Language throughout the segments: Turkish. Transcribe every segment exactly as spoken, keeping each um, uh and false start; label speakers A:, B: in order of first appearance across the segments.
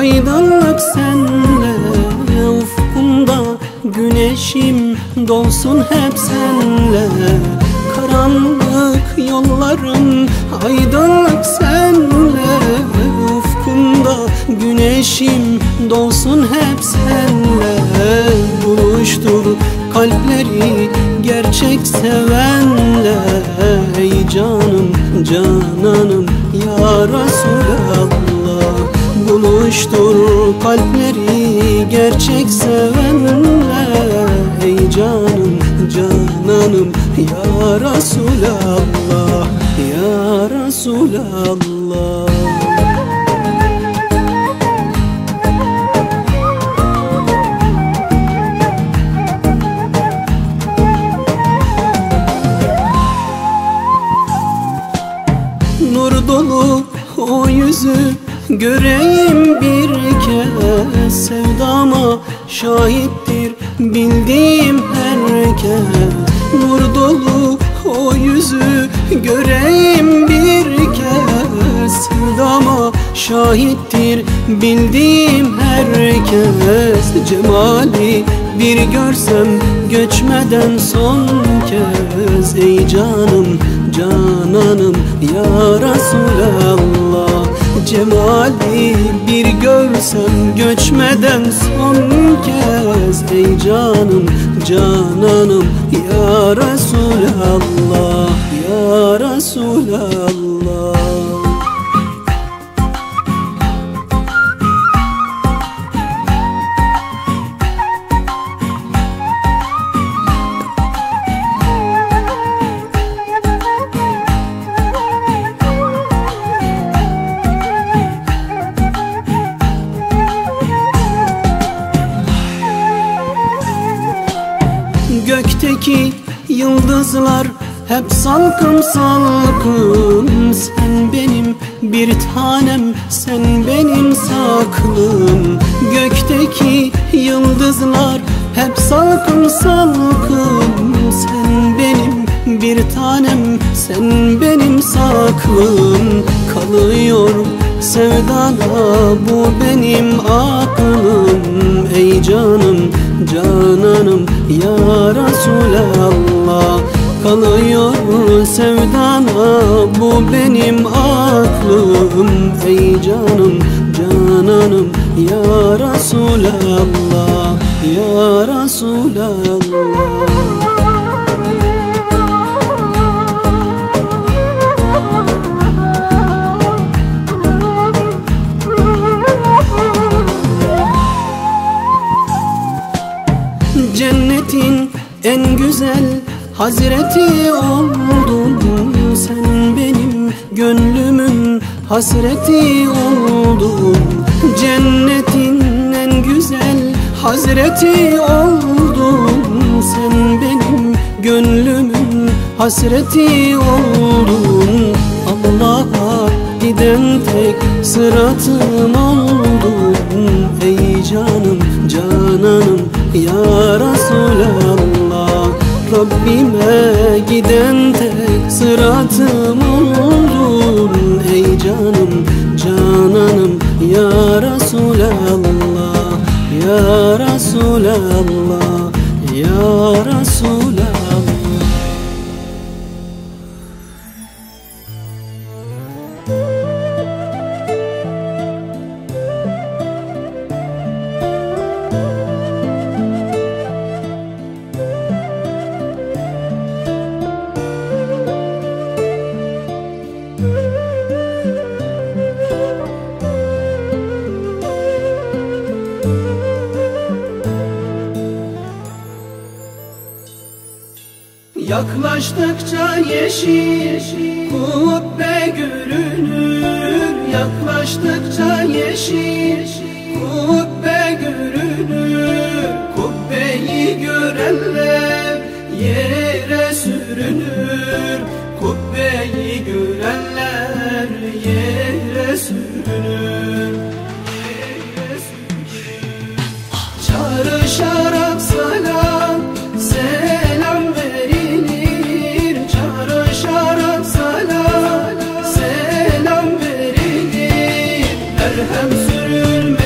A: aydınlık senle, ufkumda güneşim dolsun hep senle. Karanlık yollarım aydınlık senle, ufkumda güneşim dolsun hep senle. Buluştur kalpleri gerçek sevenle, ey canım cananım ya Resulallah. Buluştur kalpleri gerçek sevenle, ey canım cananım ya Resulallah, ya Resulallah. Nur dolu o yüzü göreyim bir kez, sevdama şahittir bildiğim herkes. Nur dolu o yüzü göreyim bir kez, sevdama şahittir bildiğim herkes. Cemali bir görsem göçmeden son kez, ey canım cananım ya Resulallah. Cemali bir görsem göçmeden son kez, ey canım cananım ya Resulallah, ya Resulallah. Gökteki yıldızlar hep salkım salkım, sen benim bir tanem, sen benim saklım. Gökteki yıldızlar hep salkım salkım, sen benim bir tanem, sen benim saklım. Kalıyor sevdana bu benim aklım, ey canım cananım ya Resulallah. Kalıyor sevdana bu benim aklım, ey canım cananım ya Resulallah, ya Resulallah. Cennetin en güzel hazreti oldun, sen benim gönlümün hasreti oldun. Cennetin en güzel hazreti oldun, sen benim gönlümün hasreti oldun. Allah'a giden tek sıratım oldun, ey canım cananım ya Resulallah. Rabbime giden tek sıratım oldun, ey canım cananım ya Resulallah, ya Resulallah, ya Resulallah. Yaklaştıkça yeşil kubbe görünür, yaklaştıkça yeşil kubbe görünür. Kubbeyi görenler yere sürünür, kubbeyi görenler yere sürünür, yere sürünür. Çağrışarak salam selam verilir, çağrışarak salam selam verilir. Merhem sürülmez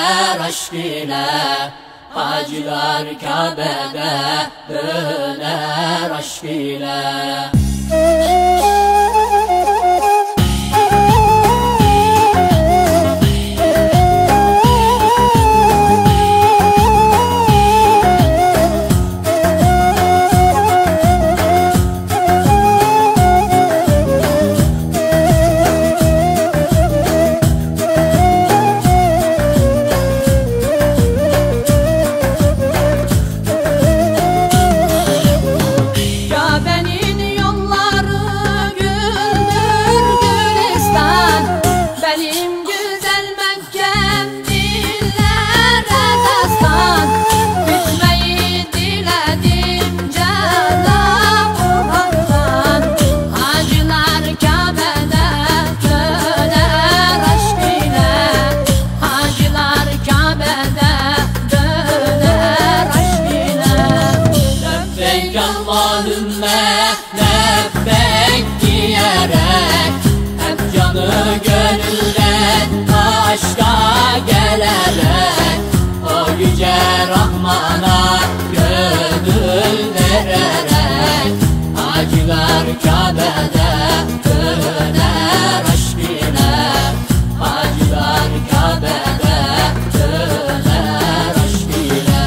B: döner aşk ile. Hacılar Kabe'de döner aşk ile. Allahümme lebbek diyerek hep canı gönülden aşka gelerek o yüce Rahman'a gönül vererek hacılar Kabe'de döner aşk ile. Hacılar Kabe'de döner aşk ile.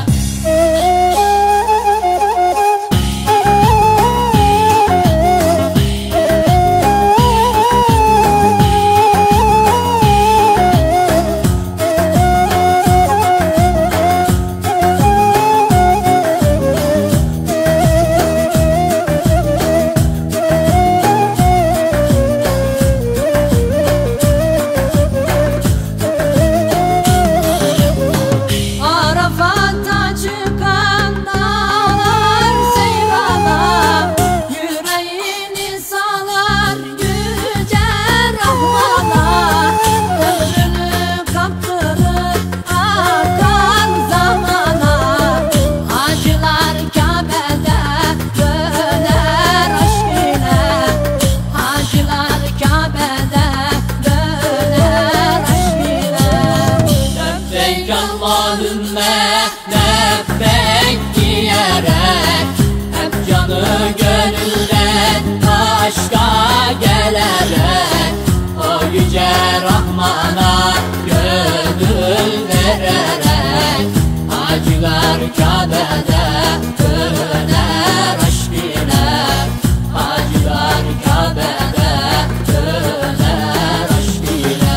B: Allahümme lebbek diyerek hep canı gönülden aşka gelerek o yüce Rahman'a gönül vererek hacılar Kabe'de döner aşk ile. Hacılar Kabe'de döner aşk ile.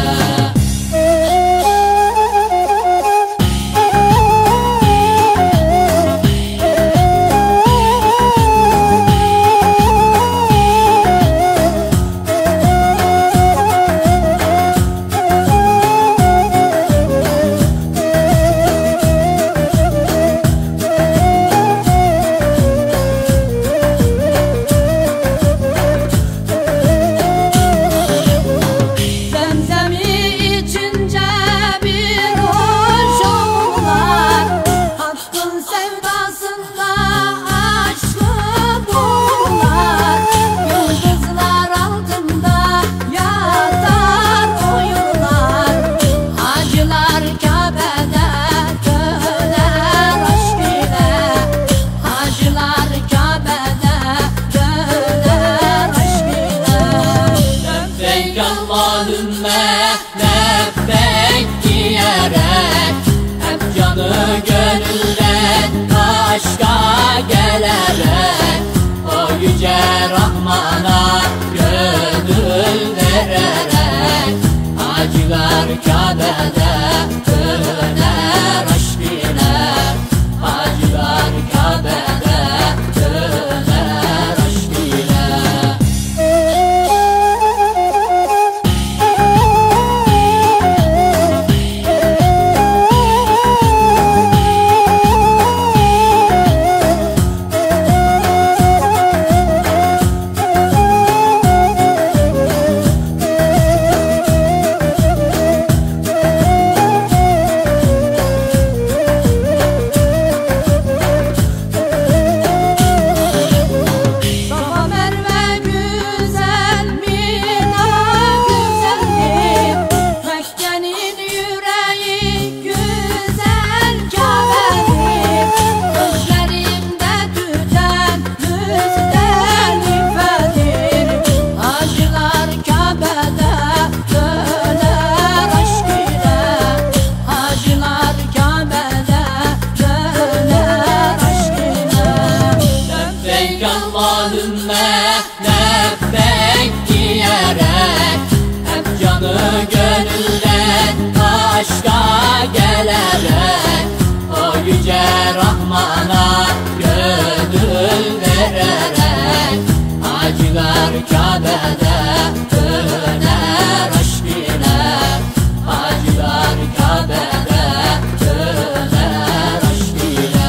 B: Allahümme lebbek diyerek hep canı gönülden aşka gelerek o yüce Rahman'a gönül vererek hacılar Kabe'de döner aşk ile. Hacılar Kabe'de döner aşk ile. Kabe'de döner aşk ile. Hacılar Kabe'de döner aşk ile.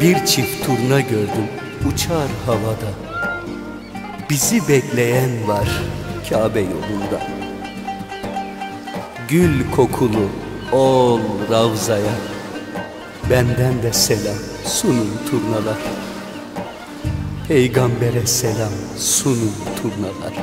C: Bir çift turna gördüm uçar havada. Bizi bekleyen var Kabe yolunda. Gül kokulu ol Ravza'ya, benden de selam sunun turnalar. Peygambere selam sunun turnalar.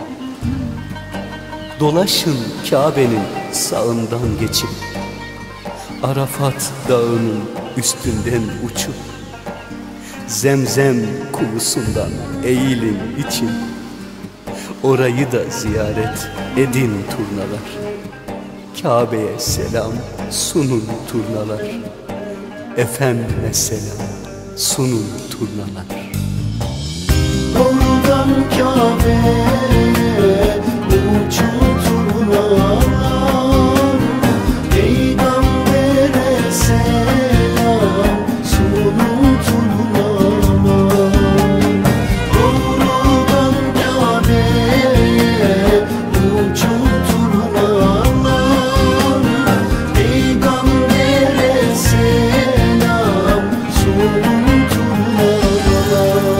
C: Dolaşın Kabe'nin sağından geçip, Arafat dağının üstünden uçup, Zemzem kuyusundan eğilin için, orayı da ziyaret edin turnalar. Kabe'ye selam sunun turnalar. Efendime selam sunun turnalar.
A: Oradan Kabe'ye uçun turnalar. Peygambere selam sunun turnalar. Oradan Kabe'ye uçun turnalar. Peygambere selam sunun turnalar.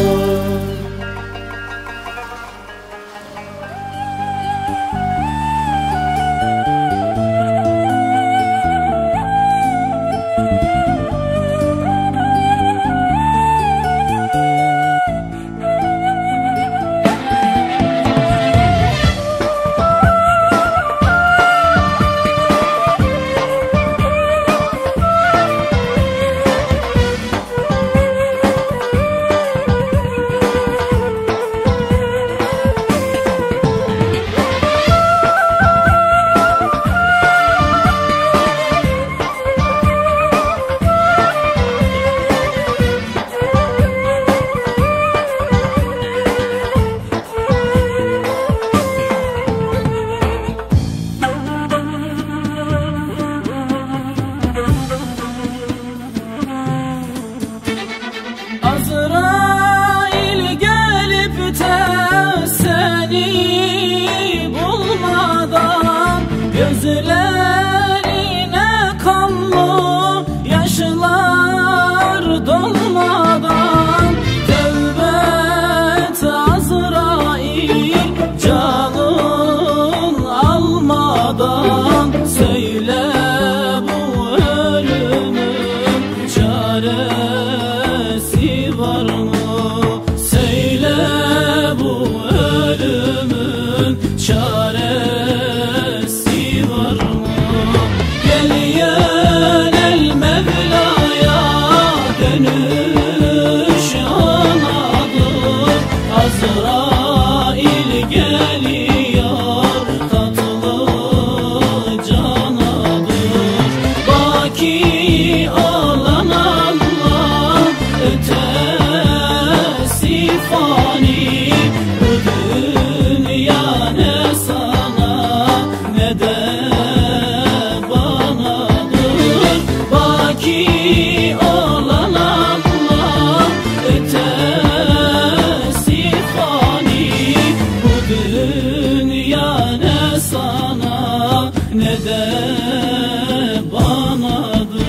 D: Azrail gelip de seni bulmadan, gözlerine kanlı yaşlar dolmadan, tövbe et Azrail canın almadan, söyle bu ölümün çaresi var mı? Söyle bu ölümün çaresi var mı? Gel yönel Mevla'ya, dönüş anadır. Azrail geliyor, tatlı canadır. Baki olan Allah, ötesi fani. Bu dünya ne sana ne de banadır. Baki olan Allah, ötesi fani. Bu dünya ne sana ne de banadır.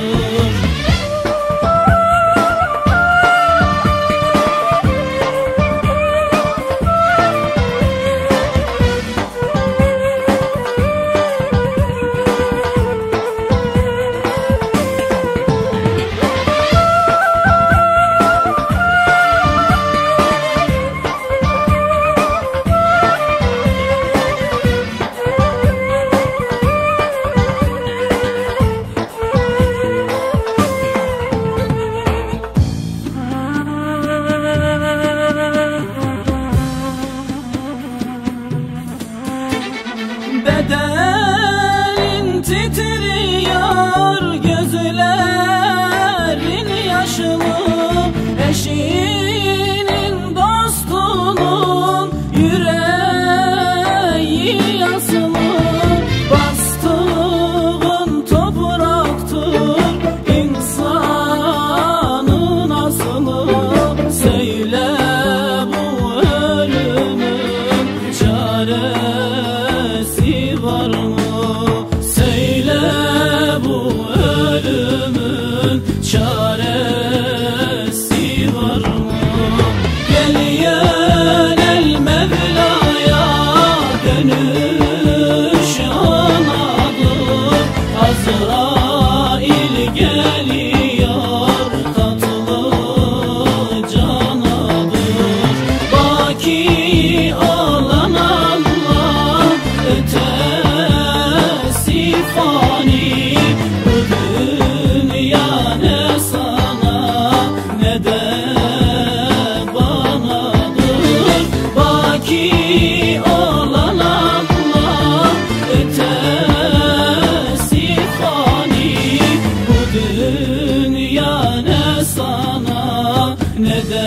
D: de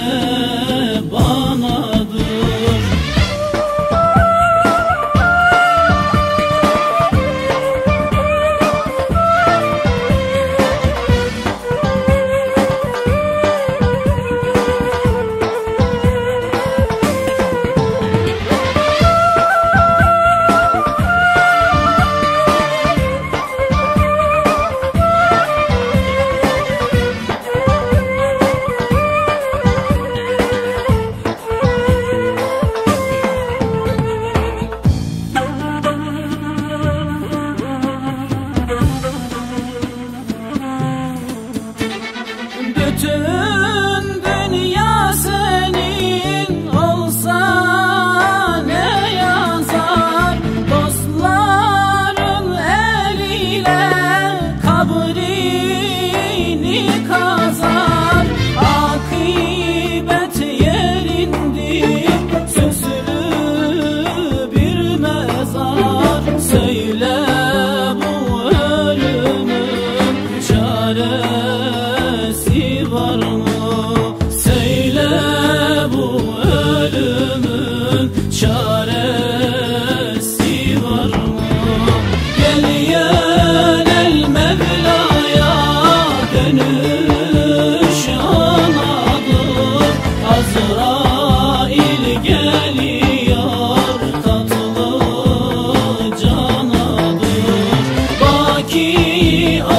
D: banadır. Bütün dünya senin olsa ne yazar? Dostların eliyle kabrini kazar. Akıbet yerindir süslü bir mezar. Söyle bu ölümün çaresi var mı? Söyle bu ölümün çaresi var mı? Gel yönel Mevla'ya, dönüş anadır. Azrail geliyor, tatlı canadır. Baki